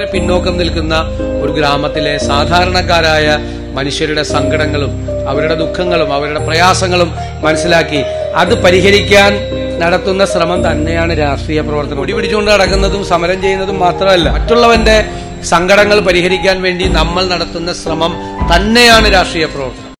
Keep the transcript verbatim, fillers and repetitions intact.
വളരെ പിന്നോക്കം നിൽക്കുന്ന ഒരു ഗ്രാമത്തിലെ സാധാരണക്കാരായ മനുഷ്യരുടെ സങ്കടങ്ങളും അവരുടെ ദുഃഖങ്ങളും അവരുടെ പ്രയാസങ്ങളും മനസ്സിലാക്കി അത് പരിഹരിക്കാൻ നടത്തുന്ന ശ്രമം തന്നെയാണ് രാഷ്ട്രീയ പ്രവർത്തനം. ഒടി പിടിച്ചുകൊണ്ട് നടക്കുന്നതും സമരം ചെയ്യുന്നതും മാത്രമല്ല, മറ്റുള്ളവന്റെ സങ്കടങ്ങൾ പരിഹരിക്കാൻ വേണ്ടി നമ്മൾ നടത്തുന്ന ശ്രമം തന്നെയാണ് രാഷ്ട്രീയ പ്രവർത്തനം.